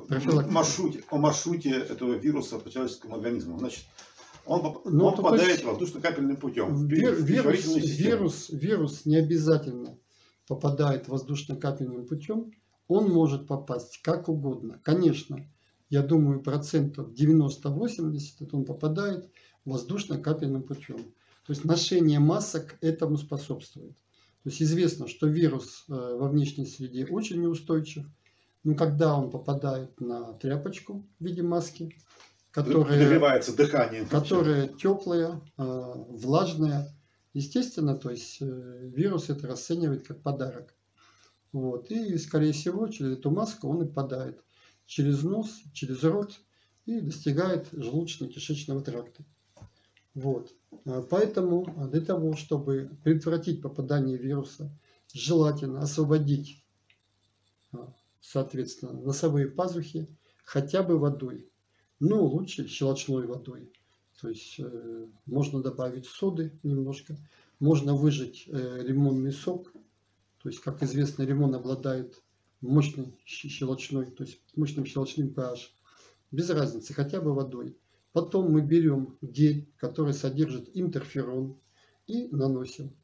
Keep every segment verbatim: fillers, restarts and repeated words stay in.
профилактика. маршруте, о маршруте этого вируса по человеческому организму. Значит, он, ну, он попадает есть, воздушно-капельным путем. Вир, вирус, вирус, вирус не обязательно попадает воздушно-капельным путем. Он может попасть как угодно. Конечно, я думаю, процентов девяносто-восемьдесят он попадает воздушно-капельным путем. То есть ношение масок этому способствует. То есть известно, что вирус во внешней среде очень неустойчив. Но когда он попадает на тряпочку в виде маски, которая, дыханием, которая теплая, влажная, естественно, то есть вирус это расценивает как подарок. Вот. И, скорее всего, через эту маску он и попадает через нос, через рот и достигает желудочно-кишечного тракта. Вот. Поэтому для того, чтобы предотвратить попадание вируса, желательно освободить, соответственно, носовые пазухи хотя бы водой. Ну, лучше щелочной водой. То есть э, можно добавить соды немножко, можно выжать э, лимонный сок. То есть, как известно, лимон обладает мощной щелочной, то есть мощным щелочным pH. Без разницы, хотя бы водой. Потом мы берем гель, который содержит интерферон, и наносим.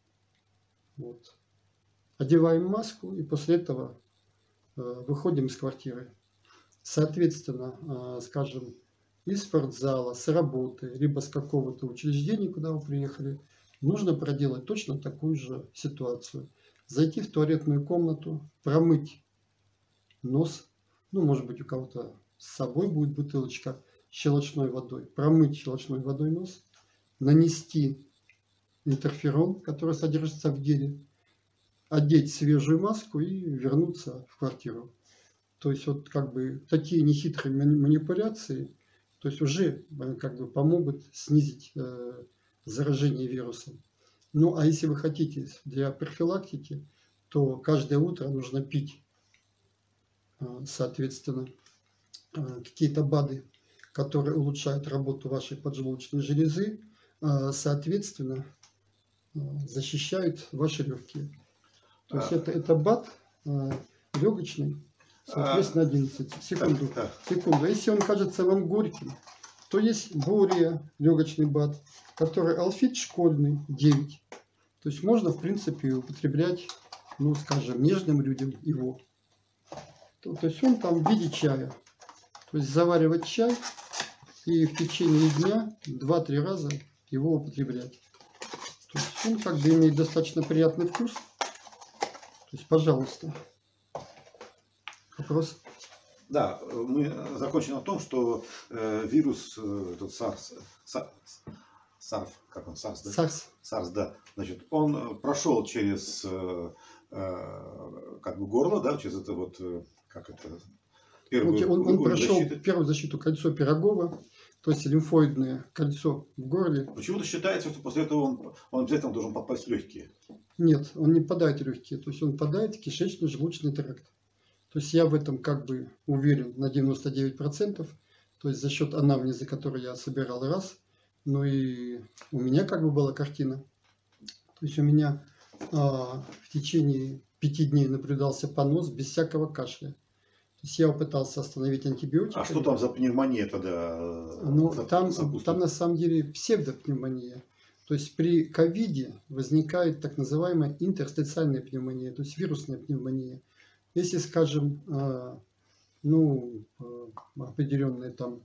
Вот. Одеваем маску и после этого э, выходим из квартиры. Соответственно, э, скажем, из спортзала, с работы, либо с какого-то учреждения, куда вы приехали, нужно проделать точно такую же ситуацию. Зайти в туалетную комнату, промыть нос, ну, может быть, у кого-то с собой будет бутылочка щелочной водой, промыть щелочной водой нос, нанести интерферон, который содержится в геле, одеть свежую маску и вернуться в квартиру. То есть вот как бы такие нехитрые манипуляции, то есть уже как бы помогут снизить э, заражение вирусом. Ну а если вы хотите для профилактики, то каждое утро нужно пить, э, соответственно, э, какие-то БАДы, которые улучшают работу вашей поджелудочной железы, э, соответственно, э, защищают ваши легкие. То есть это, это БАД э, легочный. Соответственно, одиннадцать. Секунду. Так, так. Секунду. Если он кажется вам горьким, то есть Бория, легочный БАД, который Алфит школьный, девять. То есть можно, в принципе, употреблять, ну, скажем, нежным людям его. То, то есть он там в виде чая. То есть заваривать чай и в течение дня два-три раза его употреблять. То есть он как бы имеет достаточно приятный вкус. То есть, пожалуйста. Вопрос? Да, мы закончили на том, что э, вирус, э, этот SARS, SARS, как он, SARS, да? SARS. SARS, да. Значит, он прошел через э, э, как бы горло, да, через это вот, э, как это, первую, он, он прошел защиты. первую защиту кольцо Пирогова, то есть лимфоидное кольцо в горле. Почему-то считается, что после этого он, он обязательно должен попасть в легкие. Нет, он не попадает в легкие, то есть он попадает в кишечно-желудочный тракт. То есть я в этом как бы уверен на девяносто девять процентов. То есть за счет анамнеза, который я собирал раз. Ну и у меня как бы была картина. То есть у меня а, в течение пяти дней наблюдался понос без всякого кашля. То есть я пытался остановить антибиотиками. А что там за пневмония тогда? Ну, там, там на самом деле псевдопневмония. То есть при ковиде возникает так называемая интерстициальная пневмония, то есть вирусная пневмония. Если, скажем, ну, определенные там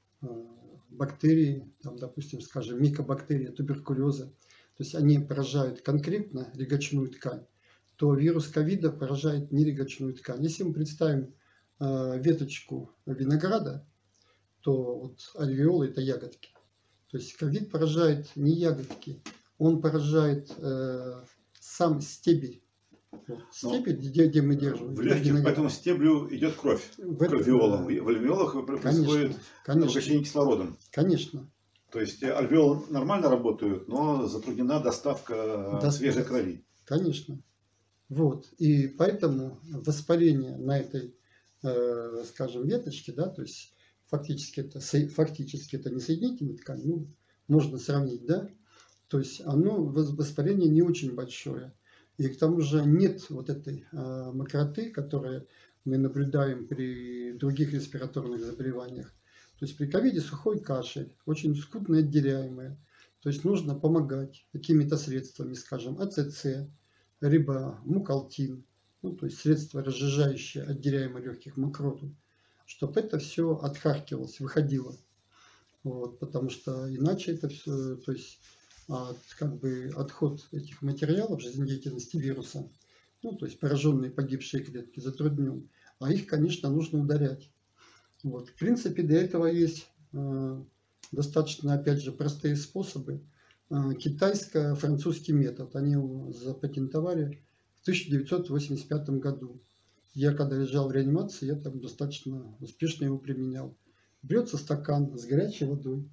бактерии, там, допустим, скажем, микобактерии, туберкулеза, то есть они поражают конкретно легочную ткань, то вирус ковида поражает не легочную ткань. Если мы представим веточку винограда, то вот альвеолы – это ягодки. То есть ковид поражает не ягодки, он поражает э, сам стебель. Вот. Стебель, где, где мы держим. В легких по этому стеблю идет кровь. В к альвеолам. В альвеолах происходит поглощение кислородом. Конечно. То есть альвеолы нормально работают, но затруднена доставка Доставка. свежей крови. Конечно. Вот. И поэтому воспаление на этой, э, скажем, веточке, да, то есть фактически это, фактически это не соединительная ткань, ну, можно сравнить, да, то есть оно, воспаление не очень большое. И к тому же нет вот этой э, мокроты, которую мы наблюдаем при других респираторных заболеваниях. То есть при ковиде сухой кашель, очень скудно отделяемый. То есть нужно помогать какими-то средствами, скажем, АЦЦ, либо мукалтин, ну, то есть средства, разжижающие отделяемые легких мокроту, чтобы это все отхаркивалось, выходило. Вот, потому что иначе это все, то есть от, как бы отход этих материалов жизнедеятельности вируса, ну, то есть пораженные погибшие клетки, затруднен. А их, конечно, нужно удалять. Вот. В принципе, для этого есть э, достаточно, опять же, простые способы. Э, китайско-французский метод. Они его запатентовали в тысяча девятьсот восемьдесят пятом году. Я, когда лежал в реанимации, я там достаточно успешно его применял. Берется стакан с горячей водой.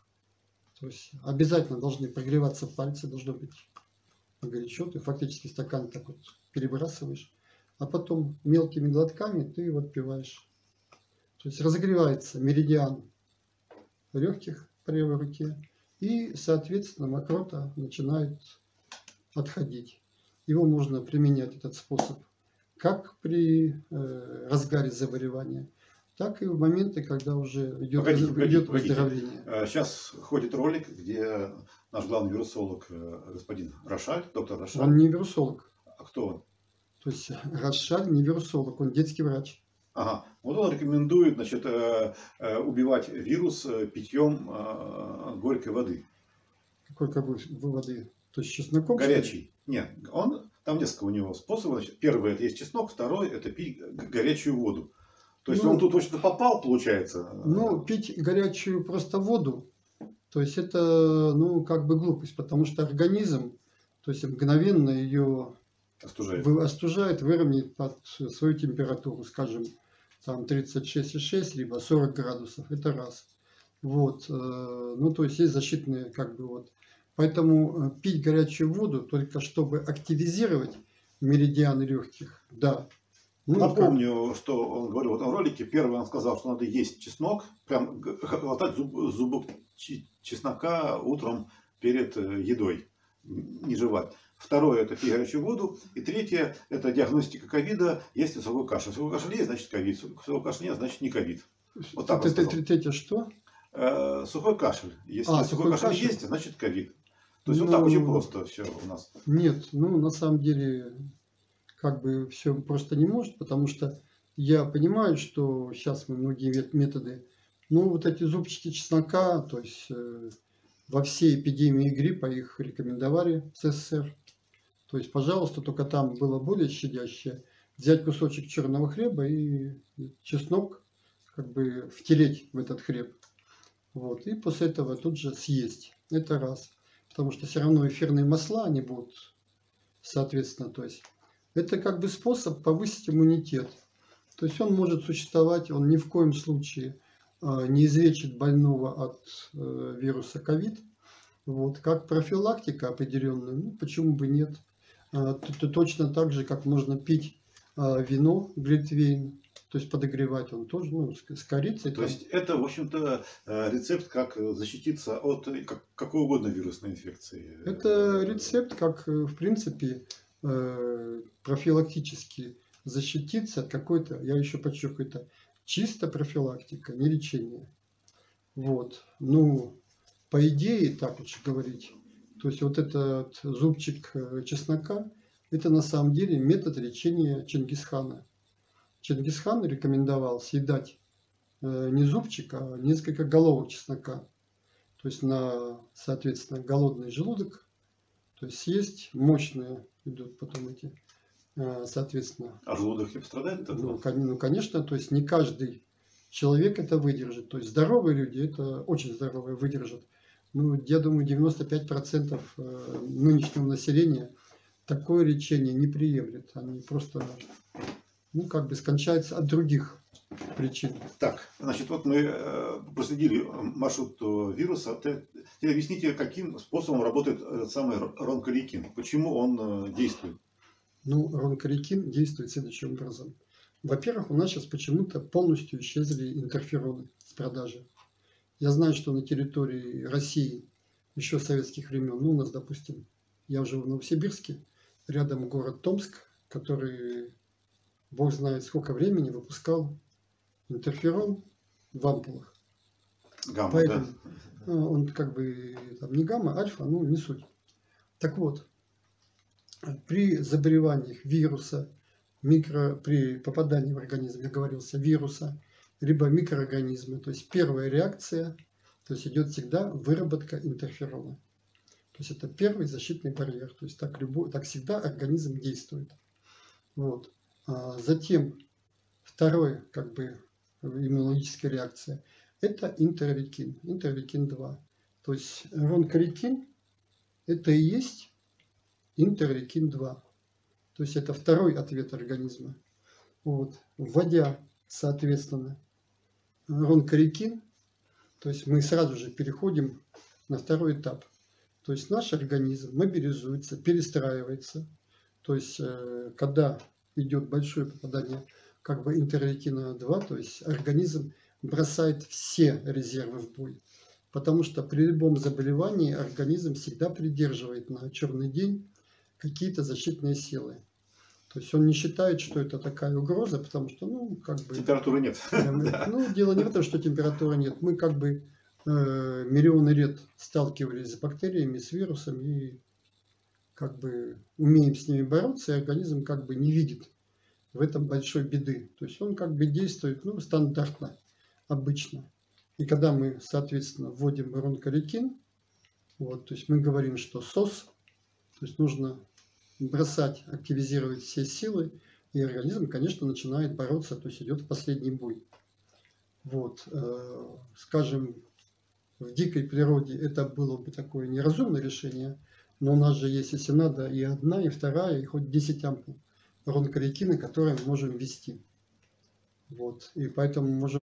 То есть обязательно должны прогреваться пальцы, должно быть горячо. Ты фактически стакан так вот перебрасываешь. А потом мелкими глотками ты его отпиваешь. То есть разогревается меридиан легких в правой руке. И, соответственно, мокрота начинает отходить. Его можно применять, этот способ, как при э, разгаре заболевания, так и в моменты, когда уже идет, Погодите, погодите, идет погодите. выздоровление. Сейчас ходит ролик, где наш главный вирусолог, э, господин Рошаль, доктор Рошаль. Он не вирусолог. А кто он? То есть Рошаль не вирусолог, он детский врач. Ага. Вот он рекомендует, значит, э, э, убивать вирус э, питьем э, горькой воды. Какой как бы воды? То есть чесноком? Горячий. Нет, он, там несколько у него способов. Значит, первый это есть чеснок, второй это пить горячую воду. То есть Ну, он тут точно попал, получается. Ну, пить горячую просто воду, то есть это, ну, как бы глупость, потому что организм, то есть мгновенно ее Остужает. вы- остужает, выровняет под свою температуру, скажем, там тридцать шесть и шесть, либо сорок градусов, это раз. Вот, э, ну, то есть есть защитные, как бы вот. Поэтому э, пить горячую воду только чтобы активизировать меридианы легких, да. Ну, как- Напомню, что он говорил в этом ролике. Первый он сказал, что надо есть чеснок, прям г- глотать зуб, зубок чи- чеснока утром перед э, едой, не жевать. Второе это пить горячую воду. И третье это диагностика ковида. Если сухой кашель. Сухой кашель есть, значит ковид. Сухой кашель нет, значит не ковид. Вот так он Т- т- сказал. т- Третье что? Э, Сухой кашель. Если А, сухой сухой кашель кашель. есть, значит ковид. То есть вот так Ну, очень просто все у нас. Нет, ну на самом деле как бы все просто не может, потому что я понимаю, что сейчас мы многие мет- методы, ну вот эти зубчики чеснока, то есть э, во всей эпидемии гриппа их рекомендовали в СССР. То есть, пожалуйста, только там было более щадящее. Взять кусочек черного хлеба и чеснок как бы втереть в этот хлеб. Вот, и после этого тут же съесть. Это раз. Потому что все равно эфирные масла, они будут, соответственно, то есть это как бы способ повысить иммунитет. То есть он может существовать, он ни в коем случае а, не излечит больного от э, вируса ковид. Вот, как профилактика определенная, ну почему бы нет. А, т- т- точно так же, как можно пить а, вино, глинтвейн, то есть подогревать он тоже, ну, с, с корицей. То там. есть это, в общем-то, э, рецепт, как э, защититься от э, как- какой угодно вирусной инфекции. Это рецепт, как, э, в принципе, э, профилактически защититься от какой-то, я еще подчеркиваю, это чисто профилактика, не лечение. Вот. Ну, по идее, так лучше говорить, то есть вот этот зубчик э, чеснока, это на самом деле метод лечения Чингисхана. Чингисхан рекомендовал съедать э, не зубчик, а несколько головок чеснока. То есть на, соответственно, голодный желудок, то есть съесть мощные идут потом эти, э, соответственно, А желудок не пострадает от этого? ну, кон- ну, конечно, то есть не каждый человек это выдержит. То есть здоровые люди это очень здоровые выдержат. Ну, я думаю, девяносто пять процентов э, нынешнего населения такое лечение не приемлет. Они просто, ну, как бы скончаются от других причин. Так, значит, вот мы э, проследили маршрут э, вируса. Ты, ты объясните, каким способом работает этот самый ро- ронколейкин? Почему он э, действует? Ну, ронколейкин действует следующим образом. Во-первых, у нас сейчас почему-то полностью исчезли интерфероны с продажи. Я знаю, что на территории России еще с советских времен, ну, у нас, допустим, я живу в Новосибирске, рядом город Томск, который, бог знает сколько времени, выпускал интерферон в ампулах. Гамма, Поэтому да? э, он как бы там не гамма, альфа, ну не суть. Так вот, при заболеваниях вируса, микро, при попадании в организм, я говорился, вируса, либо микроорганизма, то есть первая реакция, то есть идет всегда выработка интерферона. То есть это первый защитный барьер, то есть так, любой, так всегда организм действует. Вот. А затем второй, как бы, иммунологическая реакция, это интерлейкин, интерлейкин два. То есть ронколейкин это и есть интерлейкин два. То есть это второй ответ организма. Вот. Вводя, соответственно, ронколейкин, то есть мы сразу же переходим на второй этап. То есть наш организм мобилизуется, перестраивается. То есть когда идет большое попадание как бы интерлейкина два, то есть организм бросает все резервы в бой. Потому что при любом заболевании организм всегда придерживает на черный день какие-то защитные силы. То есть он не считает, что это такая угроза, потому что, ну, как бы... Температуры нет. Ну, дело не в том, что температуры нет. Мы как бы э, миллионы лет сталкивались с бактериями, с вирусами и как бы умеем с ними бороться, и организм как бы не видит в этом большой беды. То есть он как бы действует, ну, стандартно, обычно. И когда мы, соответственно, вводим ронколейкин, вот, то есть мы говорим, что СОС, то есть нужно бросать, активизировать все силы, и организм, конечно, начинает бороться, то есть идет в последний бой. Вот, э, скажем, в дикой природе это было бы такое неразумное решение, но у нас же есть, если надо, и одна, и вторая, и хоть десять ампул ронколейкина, которые мы можем ввести. Вот, и поэтому можем